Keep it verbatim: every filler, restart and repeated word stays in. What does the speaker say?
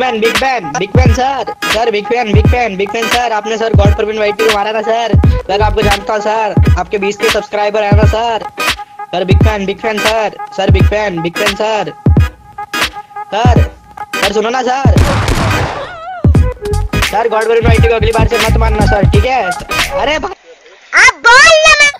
Fan big fan big fan sir sir big fan big fan big fan sir. आपने sir God Parveen वाइटी को मारा था sir. Sir आपको जानता हूँ सर, आपके बीस के सब्सक्राइबर है ना sir. Sir big fan big fan sir sir big fan big fan sir. Sir sir सुनो ना सर। सर गॉड परवीन वाइटी को अगली बार से मत मारना सर, ठीक है? अरे आप बोल ना।